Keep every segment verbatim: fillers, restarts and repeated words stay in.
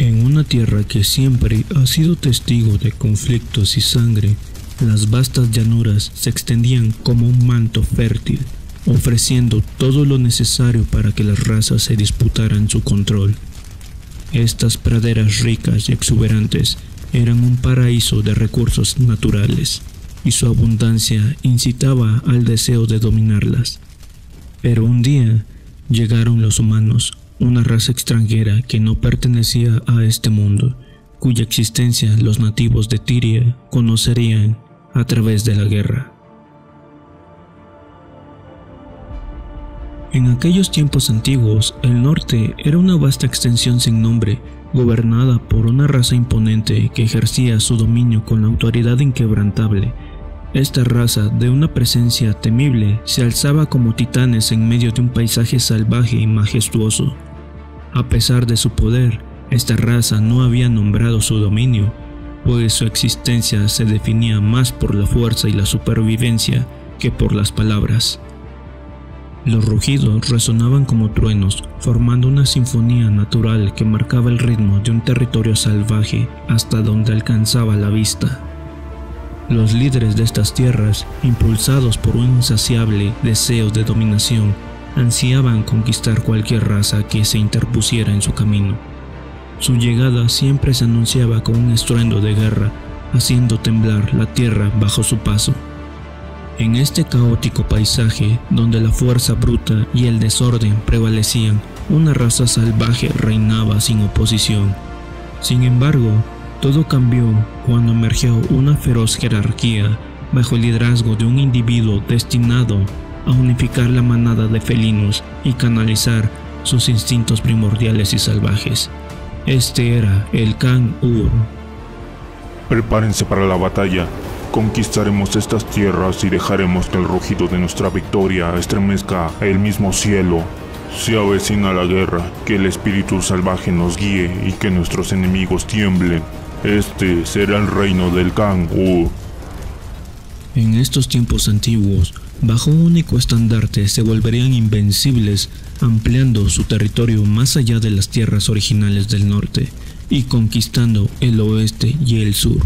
En una tierra que siempre ha sido testigo de conflictos y sangre, las vastas llanuras se extendían como un manto fértil, ofreciendo todo lo necesario para que las razas se disputaran su control. Estas praderas ricas y exuberantes eran un paraíso de recursos naturales, y su abundancia incitaba al deseo de dominarlas. Pero un día llegaron los humanos, una raza extranjera que no pertenecía a este mundo, cuya existencia los nativos de Tiria conocerían a través de la guerra. En aquellos tiempos antiguos, el norte era una vasta extensión sin nombre, gobernada por una raza imponente que ejercía su dominio con la autoridad inquebrantable. Esta raza, de una presencia temible, se alzaba como titanes en medio de un paisaje salvaje y majestuoso. A pesar de su poder, esta raza no había nombrado su dominio, pues su existencia se definía más por la fuerza y la supervivencia que por las palabras. Los rugidos resonaban como truenos, formando una sinfonía natural que marcaba el ritmo de un territorio salvaje hasta donde alcanzaba la vista. Los líderes de estas tierras, impulsados por un insaciable deseo de dominación, ansiaban conquistar cualquier raza que se interpusiera en su camino. Su llegada siempre se anunciaba con un estruendo de guerra, haciendo temblar la tierra bajo su paso. En este caótico paisaje, donde la fuerza bruta y el desorden prevalecían, una raza salvaje reinaba sin oposición. Sin embargo, todo cambió cuando emergió una feroz jerarquía bajo el liderazgo de un individuo destinado a unificar la manada de felinos y canalizar sus instintos primordiales y salvajes. Este era el Khan Ur. Prepárense para la batalla. Conquistaremos estas tierras y dejaremos que el rugido de nuestra victoria estremezca el mismo cielo. Se avecina la guerra, que el espíritu salvaje nos guíe y que nuestros enemigos tiemblen. Este será el reino del Khan Ur. En estos tiempos antiguos, bajo un único estandarte se volverían invencibles, ampliando su territorio más allá de las tierras originales del norte y conquistando el oeste y el sur.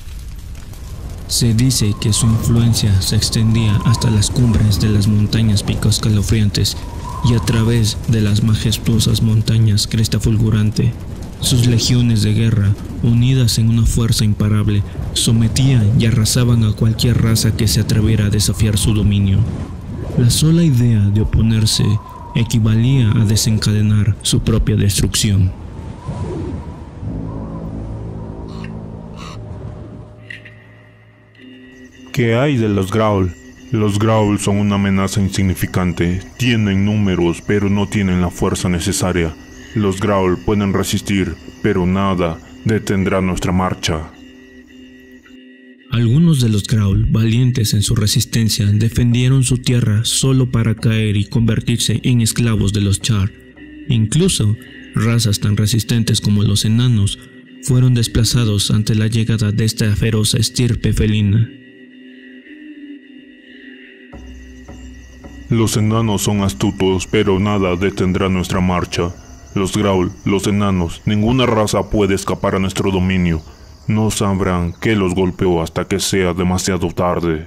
Se dice que su influencia se extendía hasta las cumbres de las montañas Pico Escalofriantes y a través de las majestuosas montañas Cresta Fulgurante. Sus legiones de guerra, unidas en una fuerza imparable, sometían y arrasaban a cualquier raza que se atreviera a desafiar su dominio. La sola idea de oponerse equivalía a desencadenar su propia destrucción. ¿Qué hay de los Graul? Los Graul son una amenaza insignificante. Tienen números, pero no tienen la fuerza necesaria. Los Graul pueden resistir, pero nada detendrá nuestra marcha. Algunos de los Graul, valientes en su resistencia, defendieron su tierra solo para caer y convertirse en esclavos de los Char. Incluso, razas tan resistentes como los enanos fueron desplazados ante la llegada de esta feroz estirpe felina. Los enanos son astutos, pero nada detendrá nuestra marcha. Los Graul, los enanos, ninguna raza puede escapar a nuestro dominio. No sabrán que los golpeó hasta que sea demasiado tarde.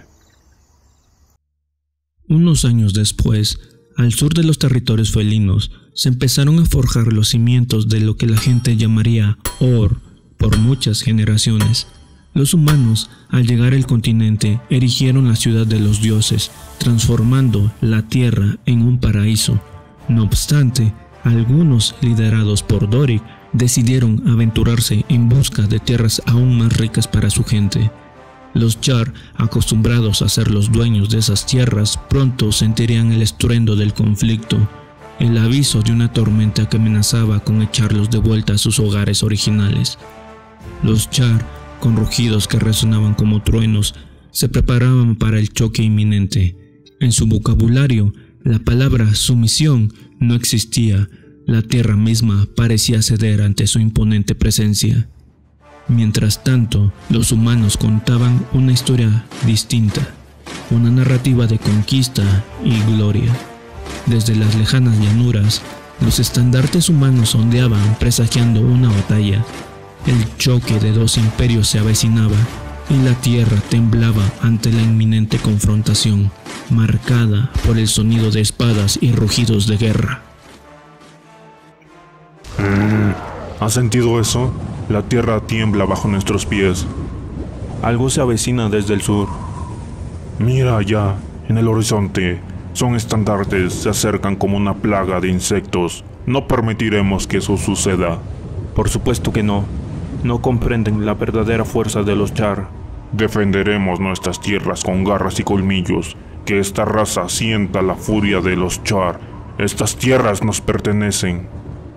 Unos años después, al sur de los territorios felinos, se empezaron a forjar los cimientos de lo que la gente llamaría Or por muchas generaciones. Los humanos, al llegar al continente, erigieron la ciudad de los dioses, transformando la tierra en un paraíso. No obstante, algunos, liderados por Doric, decidieron aventurarse en busca de tierras aún más ricas para su gente. Los Char, acostumbrados a ser los dueños de esas tierras, pronto sentirían el estruendo del conflicto, el aviso de una tormenta que amenazaba con echarlos de vuelta a sus hogares originales. Los Char, con rugidos que resonaban como truenos, se preparaban para el choque inminente. En su vocabulario, la palabra sumisión no existía. La tierra misma parecía ceder ante su imponente presencia. Mientras tanto, los humanos contaban una historia distinta, una narrativa de conquista y gloria. Desde las lejanas llanuras, Los estandartes humanos ondeaban presagiando una batalla. El choque de dos imperios se avecinaba y la tierra temblaba ante la inminente confrontación, marcada por el sonido de espadas y rugidos de guerra. Mm, ¿Has sentido eso? La tierra tiembla bajo nuestros pies. Algo se avecina desde el sur. Mira allá, en el horizonte. Son estandartes, se acercan como una plaga de insectos. No permitiremos que eso suceda. Por supuesto que no. No comprenden la verdadera fuerza de los Char. Defenderemos nuestras tierras con garras y colmillos. Que esta raza sienta la furia de los Char. Estas tierras nos pertenecen.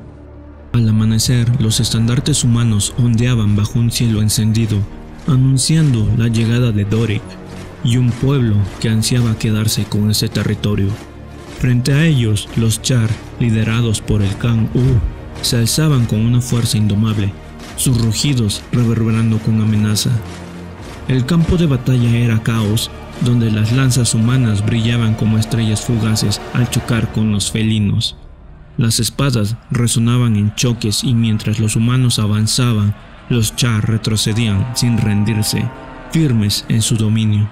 Al amanecer, los estandartes humanos ondeaban bajo un cielo encendido, anunciando la llegada de Doric y un pueblo que ansiaba quedarse con ese territorio. Frente a ellos, los Char, liderados por el Khan U, se alzaban con una fuerza indomable, sus rugidos reverberando con amenaza. El campo de batalla era caos, donde las lanzas humanas brillaban como estrellas fugaces al chocar con los felinos. Las espadas resonaban en choques y mientras los humanos avanzaban, los Char retrocedían sin rendirse, firmes en su dominio.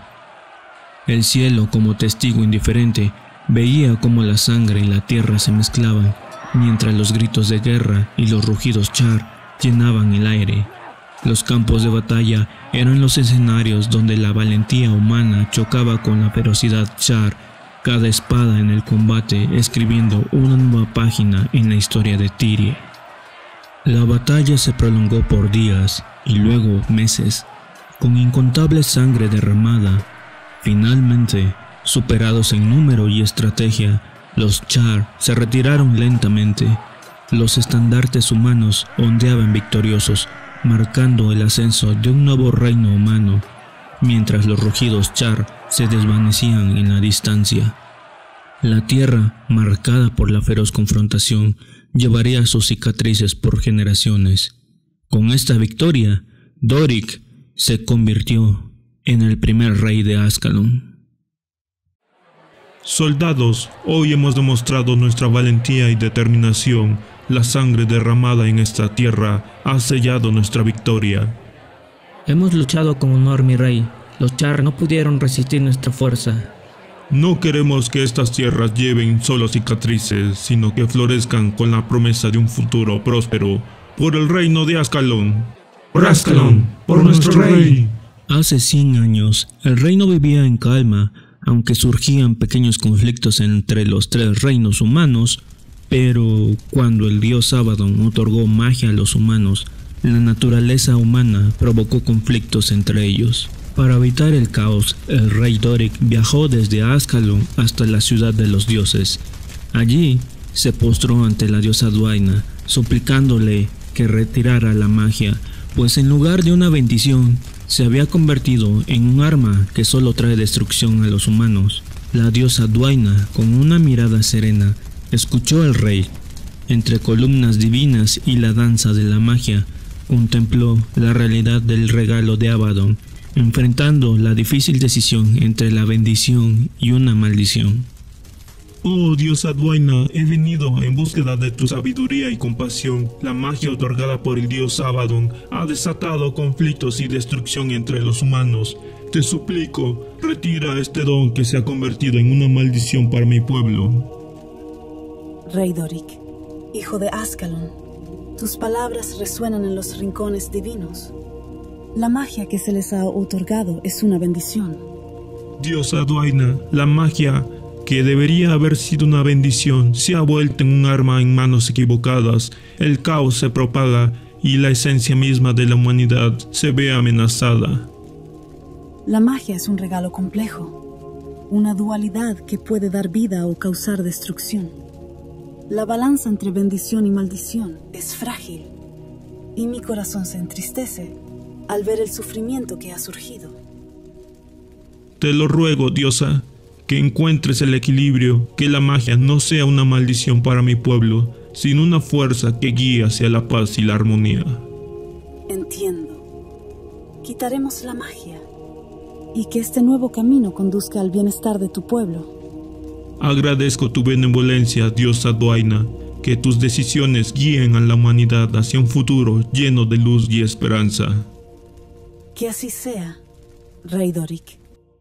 El cielo, como testigo indiferente, veía cómo la sangre y la tierra se mezclaban, mientras los gritos de guerra y los rugidos Char llenaban el aire. Los campos de batalla eran los escenarios donde la valentía humana chocaba con la ferocidad Char, cada espada en el combate escribiendo una nueva página en la historia de Tyrie. La batalla se prolongó por días y luego meses, con incontable sangre derramada. Finalmente, superados en número y estrategia, los Char se retiraron lentamente. Los estandartes humanos ondeaban victoriosos, marcando el ascenso de un nuevo reino humano, mientras los rugidos Char se desvanecían en la distancia. La tierra, marcada por la feroz confrontación, llevaría sus cicatrices por generaciones. Con esta victoria, Doric se convirtió en el primer rey de Ascalon. Soldados, hoy hemos demostrado nuestra valentía y determinación. La sangre derramada en esta tierra ha sellado nuestra victoria. Hemos luchado con honor, mi rey. Los Char no pudieron resistir nuestra fuerza. No queremos que estas tierras lleven solo cicatrices, sino que florezcan con la promesa de un futuro próspero. Por el reino de Ascalon. ¡Por Ascalon! ¡Por nuestro rey! Hace cien años, el reino vivía en calma, aunque surgían pequeños conflictos entre los tres reinos humanos, pero cuando el dios Abaddon otorgó magia a los humanos, la naturaleza humana provocó conflictos entre ellos. Para evitar el caos, el rey Doric viajó desde Ascalon hasta la ciudad de los dioses. Allí se postró ante la diosa Dwaina, suplicándole que retirara la magia, pues en lugar de una bendición, se había convertido en un arma que solo trae destrucción a los humanos. La diosa Dwaina, con una mirada serena, escuchó al rey. Entre columnas divinas y la danza de la magia, contempló la realidad del regalo de Abaddon, enfrentando la difícil decisión entre la bendición y una maldición. Oh diosa Dwaina, he venido en búsqueda de tu sabiduría y compasión. La magia otorgada por el dios Abaddon ha desatado conflictos y destrucción entre los humanos. Te suplico, retira este don que se ha convertido en una maldición para mi pueblo. Rey Doric, hijo de Ascalon, tus palabras resuenan en los rincones divinos. La magia que se les ha otorgado es una bendición. Diosa Dwaina, la magia que debería haber sido una bendición se ha vuelto en un arma en manos equivocadas. El caos se propaga y la esencia misma de la humanidad se ve amenazada. La magia es un regalo complejo, una dualidad que puede dar vida o causar destrucción. La balanza entre bendición y maldición es frágil, y mi corazón se entristece al ver el sufrimiento que ha surgido. Te lo ruego, diosa, que encuentres el equilibrio, que la magia no sea una maldición para mi pueblo, sino una fuerza que guíe hacia la paz y la armonía. Entiendo. Quitaremos la magia, y que este nuevo camino conduzca al bienestar de tu pueblo. Agradezco tu benevolencia, diosa Dwaina. Que tus decisiones guíen a la humanidad hacia un futuro lleno de luz y esperanza. Que así sea, Rey Doric.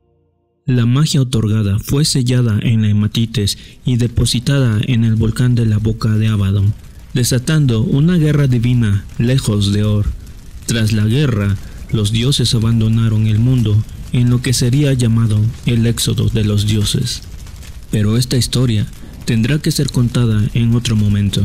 La magia otorgada fue sellada en la hematites y depositada en el volcán de la boca de Abaddon, desatando una guerra divina lejos de Or. Tras la guerra, los dioses abandonaron el mundo en lo que sería llamado el éxodo de los dioses. Pero esta historia tendrá que ser contada en otro momento.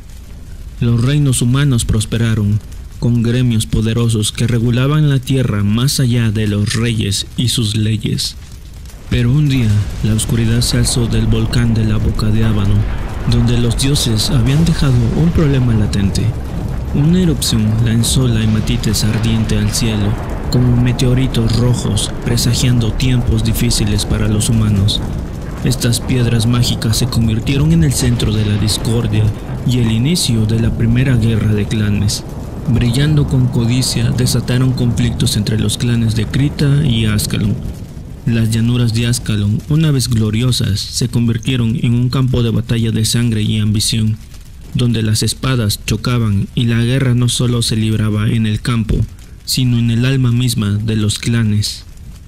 Los reinos humanos prosperaron, con gremios poderosos que regulaban la tierra más allá de los reyes y sus leyes. Pero un día, la oscuridad se alzó del volcán de la boca de Abaddon, donde los dioses habían dejado un problema latente. Una erupción lanzó la hematites ardiente al cielo, como meteoritos rojos, presagiando tiempos difíciles para los humanos. Estas piedras mágicas se convirtieron en el centro de la discordia y el inicio de la primera guerra de clanes. Brillando con codicia, desataron conflictos entre los clanes de Krita y Ascalon. Las llanuras de Ascalon, una vez gloriosas, se convirtieron en un campo de batalla de sangre y ambición, donde las espadas chocaban y la guerra no solo se libraba en el campo, sino en el alma misma de los clanes.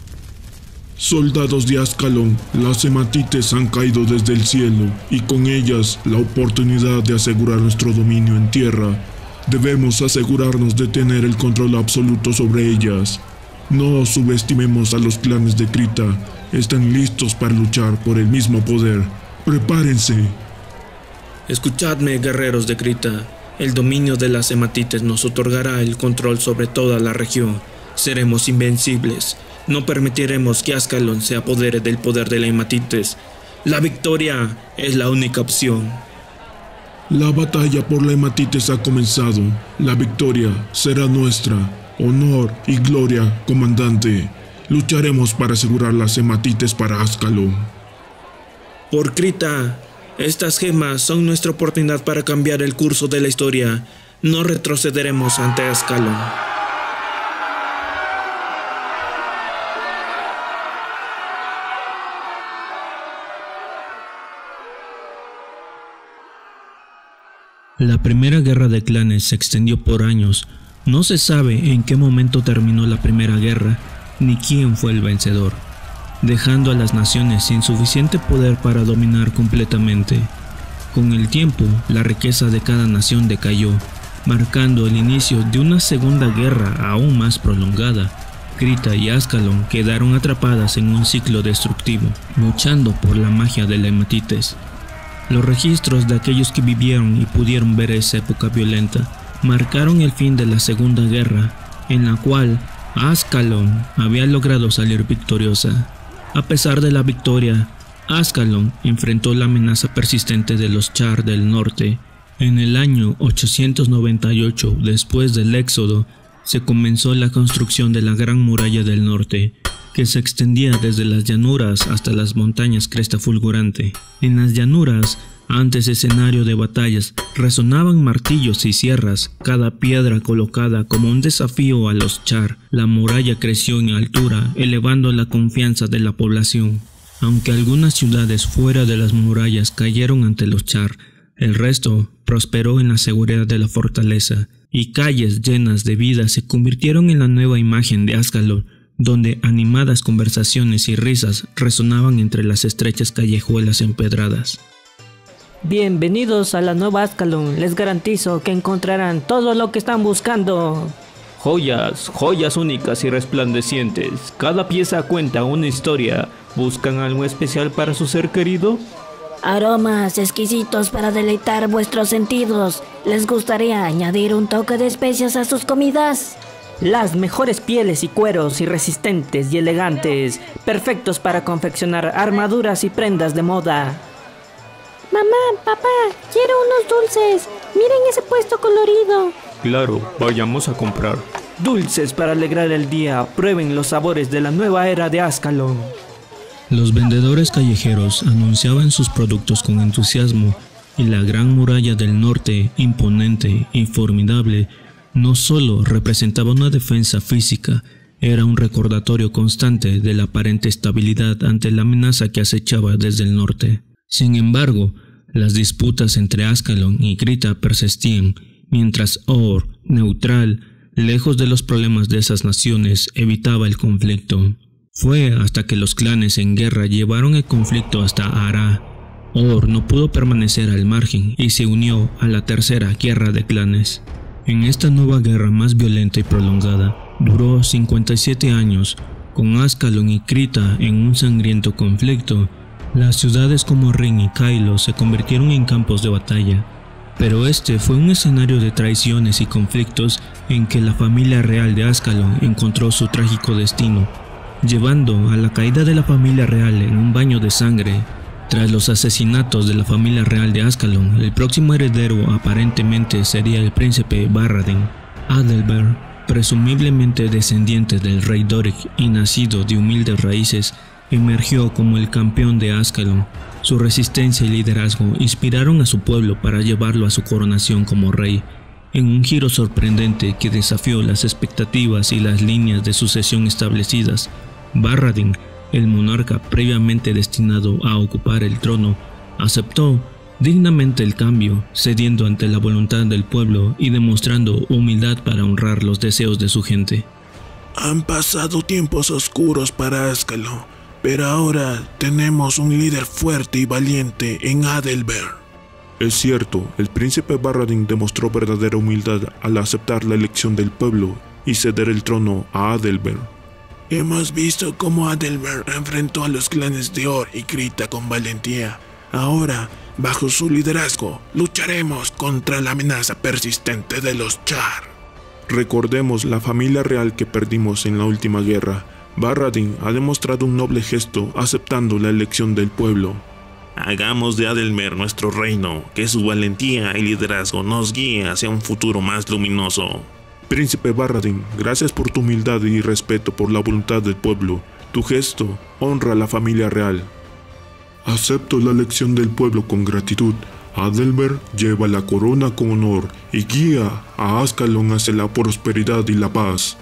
Soldados de Ascalon, las hematites han caído desde el cielo, y con ellas la oportunidad de asegurar nuestro dominio en tierra. Debemos asegurarnos de tener el control absoluto sobre ellas. No subestimemos a los clanes de Krita. Están listos para luchar por el mismo poder. ¡Prepárense! Escuchadme, guerreros de Krita. El dominio de las hematites nos otorgará el control sobre toda la región. Seremos invencibles. No permitiremos que Ascalon se apodere del poder de la hematites. La victoria es la única opción. La batalla por la hematites ha comenzado. La victoria será nuestra. Honor y gloria, comandante. Lucharemos para asegurar las hematites para Ascalon. Por Krita, estas gemas son nuestra oportunidad para cambiar el curso de la historia. No retrocederemos ante Ascalon. La primera guerra de clanes se extendió por años. No se sabe en qué momento terminó la primera guerra, ni quién fue el vencedor, dejando a las naciones sin suficiente poder para dominar completamente. Con el tiempo, la riqueza de cada nación decayó, marcando el inicio de una segunda guerra aún más prolongada. Krita y Ascalon quedaron atrapadas en un ciclo destructivo, luchando por la magia de la hematites. Los registros de aquellos que vivieron y pudieron ver esa época violenta marcaron el fin de la Segunda Guerra, en la cual Ascalon había logrado salir victoriosa. A pesar de la victoria, Ascalon enfrentó la amenaza persistente de los Char del norte. En el año ochocientos noventa y ocho, después del éxodo, se comenzó la construcción de la Gran Muralla del Norte, que se extendía desde las llanuras hasta las montañas Cresta Fulgurante. En las llanuras, antes escenario de batallas, resonaban martillos y sierras, cada piedra colocada como un desafío a los Char. La muralla creció en altura, elevando la confianza de la población. Aunque algunas ciudades fuera de las murallas cayeron ante los Char, el resto prosperó en la seguridad de la fortaleza, y calles llenas de vida se convirtieron en la nueva imagen de Ascalon, donde animadas conversaciones y risas resonaban entre las estrechas callejuelas empedradas. Bienvenidos a la nueva Ascalon, les garantizo que encontrarán todo lo que están buscando. Joyas, joyas únicas y resplandecientes, cada pieza cuenta una historia. ¿Buscan algo especial para su ser querido? Aromas exquisitos para deleitar vuestros sentidos. ¿Les gustaría añadir un toque de especias a sus comidas? Las mejores pieles y cueros irresistentes y elegantes, perfectos para confeccionar armaduras y prendas de moda. Mamá, papá, quiero unos dulces. Miren ese puesto colorido. Claro, vayamos a comprar. Dulces para alegrar el día. Prueben los sabores de la nueva era de Ascalon. Los vendedores callejeros anunciaban sus productos con entusiasmo, y la Gran Muralla del Norte, imponente y formidable, no solo representaba una defensa física, era un recordatorio constante de la aparente estabilidad ante la amenaza que acechaba desde el norte. Sin embargo, Las disputas entre Ascalon y Krita persistían, mientras Or, neutral, lejos de los problemas de esas naciones, evitaba el conflicto. Fue hasta que los clanes en guerra llevaron el conflicto hasta Ara. Or no pudo permanecer al margen y se unió a la tercera guerra de clanes. En esta nueva guerra más violenta y prolongada, duró cincuenta y siete años, con Ascalon y Krita en un sangriento conflicto. Las ciudades como Rin y Kylo se convirtieron en campos de batalla, pero este fue un escenario de traiciones y conflictos en que la familia real de Ascalon encontró su trágico destino, llevando a la caída de la familia real en un baño de sangre. Tras los asesinatos de la familia real de Ascalon, el próximo heredero aparentemente sería el príncipe Barradin. Adalbert, presumiblemente descendiente del rey Doric y nacido de humildes raíces, emergió como el campeón de Ascalon. Su resistencia y liderazgo inspiraron a su pueblo para llevarlo a su coronación como rey, en un giro sorprendente que desafió las expectativas y las líneas de sucesión establecidas. Barradin, el monarca previamente destinado a ocupar el trono, aceptó dignamente el cambio, cediendo ante la voluntad del pueblo y demostrando humildad para honrar los deseos de su gente. Han pasado tiempos oscuros para Ascalon, pero ahora tenemos un líder fuerte y valiente en Adalbert. Es cierto, el príncipe Barradin demostró verdadera humildad al aceptar la elección del pueblo y ceder el trono a Adalbert. Hemos visto cómo Adalbert enfrentó a los clanes de Or y Krita con valentía. Ahora, bajo su liderazgo, lucharemos contra la amenaza persistente de los Char. Recordemos la familia real que perdimos en la última guerra. Barradin ha demostrado un noble gesto aceptando la elección del pueblo. Hagamos de Adalbert nuestro reino, que su valentía y liderazgo nos guíe hacia un futuro más luminoso. Príncipe Barradin, gracias por tu humildad y respeto por la voluntad del pueblo. Tu gesto honra a la familia real. Acepto la elección del pueblo con gratitud. Adalbert lleva la corona con honor y guía a Ascalon hacia la prosperidad y la paz.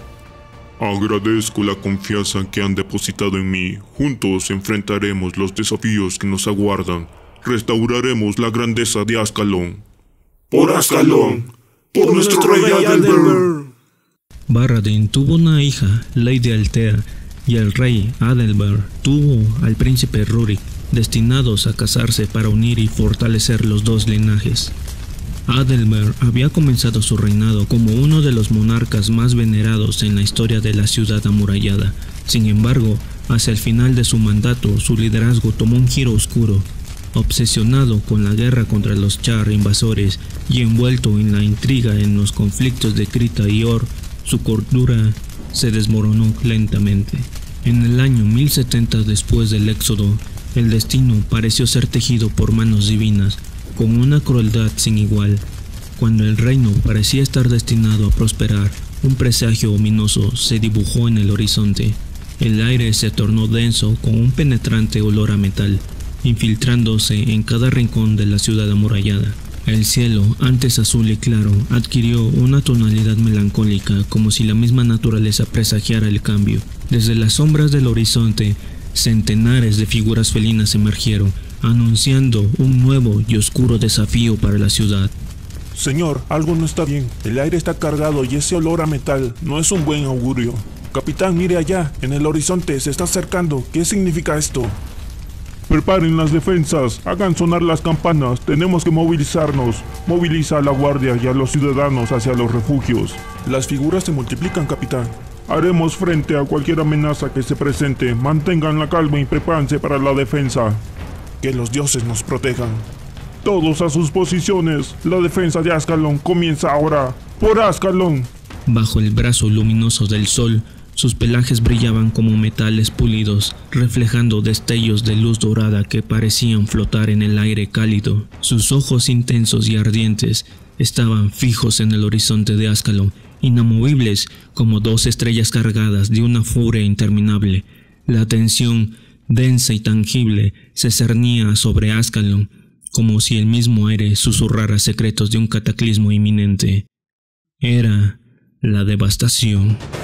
Agradezco la confianza que han depositado en mí. Juntos enfrentaremos los desafíos que nos aguardan. Restauraremos la grandeza de Ascalon. ¡Por Ascalon! ¡Por nuestro rey Adalbert! Barradin tuvo una hija, Lady Altea, y el rey Adalbert tuvo al príncipe Rurik, destinados a casarse para unir y fortalecer los dos linajes. Adalbert había comenzado su reinado como uno de los monarcas más venerados en la historia de la ciudad amurallada. Sin embargo, hacia el final de su mandato, su liderazgo tomó un giro oscuro. Obsesionado con la guerra contra los Char invasores y envuelto en la intriga en los conflictos de Krita y Or, su cordura se desmoronó lentamente. En el año mil setenta después del éxodo, el destino pareció ser tejido por manos divinas, con una crueldad sin igual. Cuando el reino parecía estar destinado a prosperar, un presagio ominoso se dibujó en el horizonte. El aire se tornó denso con un penetrante olor a metal, infiltrándose en cada rincón de la ciudad amurallada. El cielo, antes azul y claro, adquirió una tonalidad melancólica, como si la misma naturaleza presagiara el cambio. Desde las sombras del horizonte, centenares de figuras felinas emergieron, anunciando un nuevo y oscuro desafío para la ciudad. Señor, algo no está bien. El aire está cargado y ese olor a metal no es un buen augurio. Capitán, mire allá, en el horizonte se está acercando. ¿Qué significa esto? Preparen las defensas, hagan sonar las campanas, tenemos que movilizarnos. Moviliza a la guardia y a los ciudadanos hacia los refugios. Las figuras se multiplican, capitán. Haremos frente a cualquier amenaza que se presente. Mantengan la calma y prepárense para la defensa. Que los dioses nos protejan. Todos a sus posiciones. La defensa de Ascalon comienza ahora. ¡Por Ascalon! Bajo el brazo luminoso del sol, sus pelajes brillaban como metales pulidos, reflejando destellos de luz dorada que parecían flotar en el aire cálido. Sus ojos intensos y ardientes estaban fijos en el horizonte de Ascalon, inamovibles como dos estrellas cargadas de una furia interminable. La tensión, densa y tangible, se cernía sobre Ascalon, como si el mismo aire susurrara secretos de un cataclismo inminente. Era la devastación.